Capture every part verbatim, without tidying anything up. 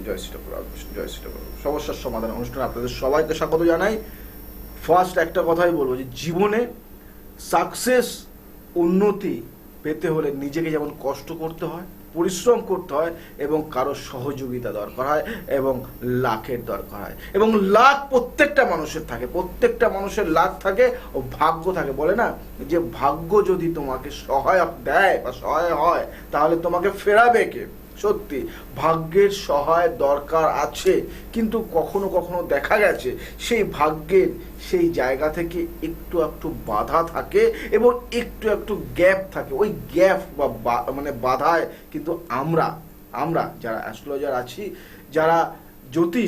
জয় শ্রী ঠাকুর, জয় শ্রী ঠাকুর। সমস্যার সমাধান অনুষ্ঠানে আপনাদের সবাইকে স্বাগত জানাই। ফার্স্ট একটা কথাই বলবো যে জীবনে সাকসেস, উন্নতি পেতে হলে নিজেকে যেমন কষ্ট করতে হয়, পরিশ্রম করতে হয় এবং কারো সহযোগিতা দরকার হয় এবং লাখের দরকার হয়। এবং লাখ প্রত্যেকটা মানুষের থাকে, প্রত্যেকটা মানুষের লাখ থাকে ও ভাগ্য থাকে। বলে না যে ভাগ্য যদি তোমাকে সহায়ক দেয় বা সহায় হয় তাহলে তোমাকে ফেরাবে কে? সত্যি ভাগ্যের সহায় দরকার আছে, কিন্তু কখনো কখনো দেখা গেছে সেই ভাগ্যের সেই জায়গা থেকে একটু একটু বাধা থাকে এবং একটু একটু গ্যাপ থাকে। ওই গ্যাপ বা মানে বাধায় কিন্তু আমরা আমরা যারা অ্যাস্ট্রোলজার আছি, যারা জ্যোতিষ,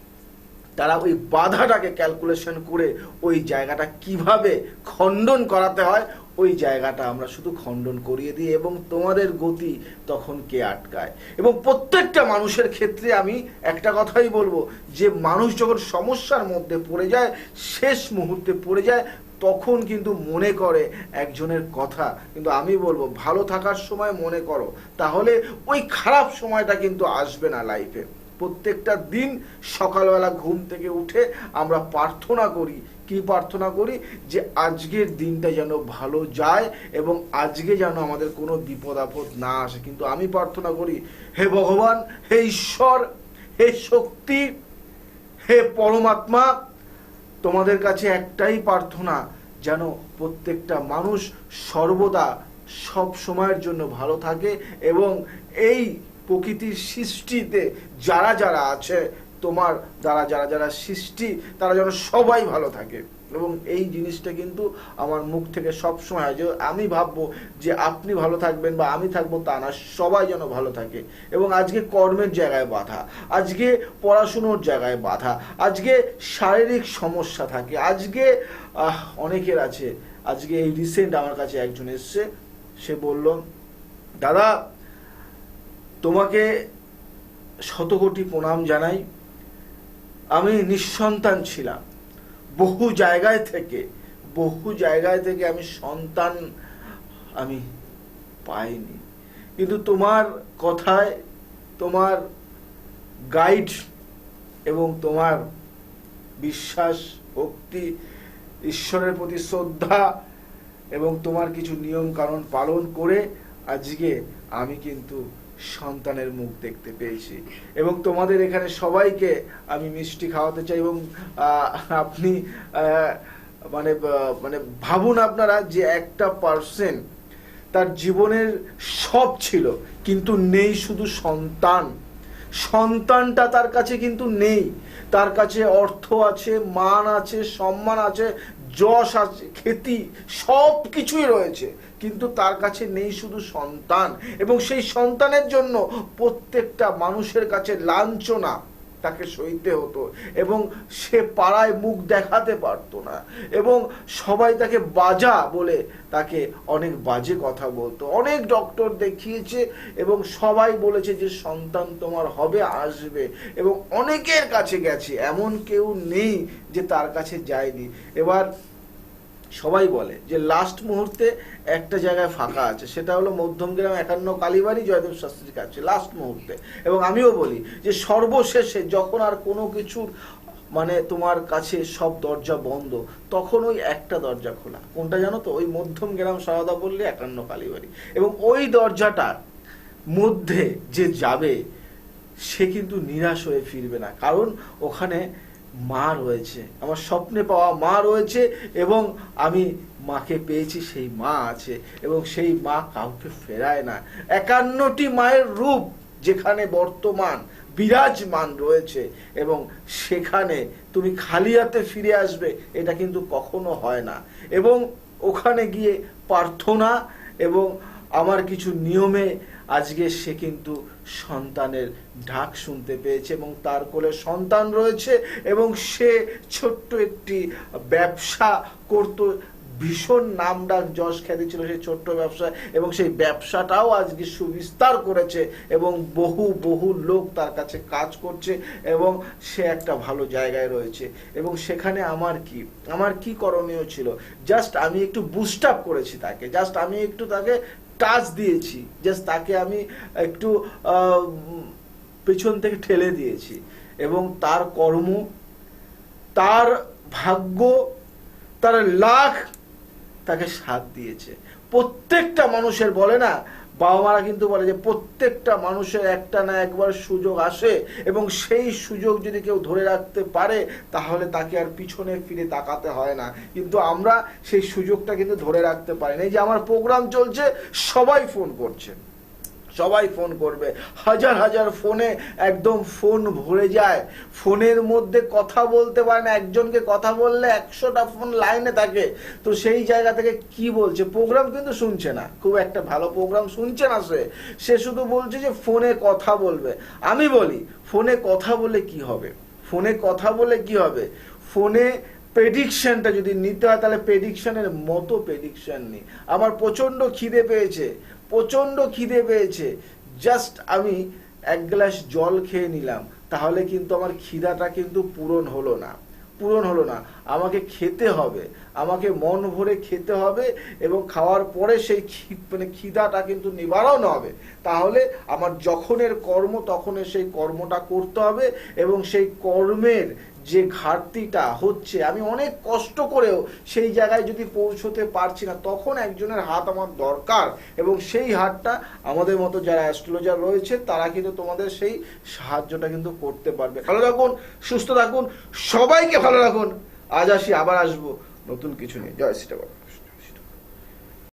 তারা ওই বাধাটাকে ক্যালকুলেশন করে ওই জায়গাটা কিভাবে খণ্ডন করাতে হয় ওই জায়গাটা আমরা শুধু খণ্ডন করিয়ে দিই এবং তোমাদের গতি তখন কে আটকায়। এবং প্রত্যেকটা মানুষের ক্ষেত্রে আমি একটা কথাই বলবো যে মানুষ যখন সমস্যার মধ্যে পড়ে যায়, শেষ মুহূর্তে পড়ে যায়, তখন কিন্তু মনে করে একজনের কথা। কিন্তু আমি বলবো ভালো থাকার সময় মনে করো, তাহলে ওই খারাপ সময়টা কিন্তু আসবে না লাইফে। প্রত্যেকটা দিন সকালবেলা ঘুম থেকে উঠে আমরা প্রার্থনা করি, কি প্রার্থনা করি? যে আজকের দিনটা যেন ভালো যায় এবং আজকে যেন আমাদের কোনো বিপদ আপদ না আসে। কিন্তু আমি প্রার্থনা করি, হে ভগবান, হে ঈশ্বর, হে শক্তি, হে পরমাত্মা, তোমাদের কাছে একটাই প্রার্থনা, যেন প্রত্যেকটা মানুষ সর্বদা সব সময়ের জন্য ভালো থাকে এবং এই প্রকৃতির সৃষ্টিতে যারা যারা আছে, তোমার দ্বারা যারা যারা সৃষ্টি, তারা যেন সবাই ভালো থাকে। এবং এই জিনিসটা কিন্তু আমার মুখ থেকে সবসময় হয় যে আমি ভাববো যে আপনি ভালো থাকবেন বা আমি থাকবো তা না, সবাই যেন ভালো থাকে। এবং আজকে কর্মের জায়গায় বাধা, আজকে পড়াশুনোর জায়গায় বাধা, আজকে শারীরিক সমস্যা থাকে, আজকে অনেকের আছে। আজকে এই রিসেন্ট আমার কাছে একজন এসছে, সে বলল, দাদা তোমাকে শতকোটি প্রণাম জানাই, আমি নিঃসন্তান ছিলাম, বহু জায়গায় থেকে বহু জায়গায় থেকে আমি সন্তান আমি পাইনি, কিন্তু তোমার কথায়, তোমার গাইড এবং তোমার বিশ্বাস, ভক্তি, ঈশ্বরের প্রতি শ্রদ্ধা এবং তোমার কিছু নিয়ম কানুন পালন করে আজকে আমি কিন্তু সন্তানের মুখ দেখতে পেয়েছি। এবং তোমাদের এখানে সবাইকে আমি মিষ্টি খাওয়াতে চাই। এবং আপনি মানে মানে ভাবুন আপনারা যে একটা পার্সন তার জীবনের সব ছিল কিন্তু নেই শুধু সন্তান। সন্তানটা তার কাছে কিন্তু নেই, তার কাছে অর্থ আছে, মান আছে, সম্মান আছে, যশ আছে, খ্যাতি, সব কিছুই রয়েছে, কিন্তু তার কাছে নেই শুধু সন্তান। এবং সেই সন্তানের জন্য প্রত্যেকটা মানুষের কাছে লাঞ্ছনা তাকে সইতে হতো এবং সে পাড়ায় মুখ দেখাতে পারতো না এবং সবাই তাকে বাজা বলে তাকে অনেক বাজে কথা বলতো। অনেক ডক্টর দেখিয়েছে এবং সবাই বলেছে যে সন্তান তোমার হবে, আসবে, এবং অনেকের কাছে গেছে, এমন কেউ নেই যে তার কাছে যায়নি। এবার সবাই বলে যে লাস্ট মুহূর্তে একটা জায়গায় ফাঁকা আছে, সেটা হলো মধ্যমগ্রাম একান্ন কালীবাড়ি জয়দেব শাস্ত্রীর কাছে লাস্ট মুহূর্তে। এবং আমিও বলি যে সর্বশেষে যখন আর কোনো কিছুর মানে তোমার কাছে সব দরজা বন্ধ, তখন ওই একটা দরজা খোলা, কোনটা জানো তো? ওই মধ্যমগ্রাম সারদা বললে একান্ন কালীবাড়ি। এবং ওই দরজাটার মধ্যে যে যাবে সে কিন্তু নিরাশ হয়ে ফিরবে না, কারণ ওখানে মা রয়েছে, আমার স্বপ্নে পাওয়া মা রয়েছে এবং আমি মাকে পেয়েছি, সেই মা আছে এবং সেই মা কাউকে ফেরায় না। একান্নটি মায়ের রূপ যেখানে বর্তমান বিরাজমান রয়েছে এবং সেখানে তুমি খালি হাতে ফিরে আসবে এটা কিন্তু কখনো হয় না। এবং ওখানে গিয়ে প্রার্থনা এবং আমার কিছু নিয়মে আজকে সে কিন্তু সন্তানের ডাক শুনতে পেয়েছে এবং তার কোলে সন্তান রয়েছে এবং সে ছোট্ট একটি ব্যবসা করত, ভীষণ নাম ডাক যশ খ্যাতি ছিল সেই ছোট্ট ব্যবসা, এবং সেই ব্যবসাটাও আজকে সুবিস্তার করেছে এবং বহু বহু লোক তার কাছে কাজ করছে এবং সে একটা ভালো জায়গায় রয়েছে। এবং সেখানে আমার কি আমার কি করণীয় ছিল? জাস্ট আমি একটু বুস্ট আপ করেছি তাকে, জাস্ট আমি একটু তাকে টাচ দিয়েছি, জাস্ট তাকে আমি একটু পেছন থেকে ঠেলে দিয়েছি, এবং তার কর্ম, তার ভাগ্য, তার লাখ তাকে সাথ দিয়েছে। প্রত্যেকটা মানুষের, বলে না বাবা মারা কিন্তু বলে যে প্রত্যেকটা মানুষের একটা না একবার সুযোগ আসে, এবং সেই সুযোগ যদি কেউ ধরে রাখতে পারে তাহলে তাকে আর পিছনে ফিরে তাকাতে হয় না। কিন্তু আমরা সেই সুযোগটা কিন্তু ধরে রাখতে পারি না। এই যে আমার প্রোগ্রাম চলছে, সবাই ফোন করছে, সবাই ফোন করবে, হাজার হাজার ফোনে একদম ফোন ভরে যায়, ফোনের মধ্যে কথা বলতে পারে না, একজনকে কথা বললে একশোটা ফোন লাইনে থাকে। তো সেই জায়গা থেকে কি বলছে, প্রোগ্রাম কিন্তু শুনছে না, খুব একটা ভালো প্রোগ্রাম শুনছে না, সে সে শুধু বলছে যে ফোনে কথা বলবে। আমি বলি ফোনে কথা বলে কি হবে, ফোনে কথা বলে কি হবে, ফোনে প্রেডিকশনটা যদি নিতে হয় তাহলে প্রেডিকশনের মতো প্রেডিকশন নেই। আমার প্রচন্ড খিদে পেয়েছে, প্রচন্ড খিদে পেয়েছে, জাস্ট আমি এক গ্লাস জল খেয়ে নিলাম, তাহলে কিন্তু আমার খিদাটা কিন্তু পূরণ হলো না, পূরণ হলো না। আমাকে খেতে হবে, আমাকে মন ভরে খেতে হবে, এবং খাওয়ার পরে সেই মানে খিদাটা কিন্তু নিবারণ হবে। তাহলে আমার যখনের কর্ম তখনের সেই কর্মটা করতে হবে, এবং সেই কর্মের যে ঘাটতিটা হচ্ছে, আমি অনেক কষ্ট করেও সেই জায়গায় যদি পৌঁছতে পারছি না, তখন একজনের হাত আমার দরকার, এবং সেই হাতটা আমাদের মতো যারা অ্যাস্ট্রোলজার রয়েছে তারা কিন্তু তোমাদের সেই সাহায্যটা কিন্তু করতে পারবে। ভালো থাকুন, সুস্থ থাকুন, সবাইকে ভালো রাখুন। আজ আসি, আবার আসবো নতুন কিছু নিয়ে। জয় শ্রী রাম।